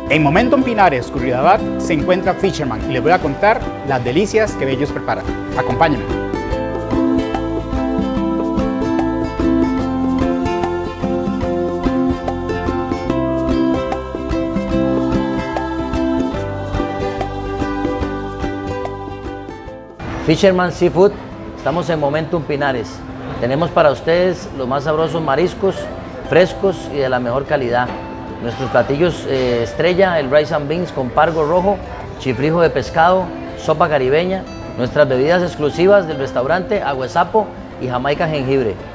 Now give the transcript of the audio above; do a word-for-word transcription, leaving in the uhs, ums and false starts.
En Momentum Pinares, Curridabat, se encuentra Fisherman y les voy a contar las delicias que ellos preparan. Acompáñenme. Fisherman Seafood, estamos en Momentum Pinares. Tenemos para ustedes los más sabrosos mariscos, frescos y de la mejor calidad. Nuestros platillos eh, estrella, el rice and beans con pargo rojo, chifrijo de pescado, sopa caribeña, nuestras bebidas exclusivas del restaurante Agua de Sapo y Jamaica jengibre.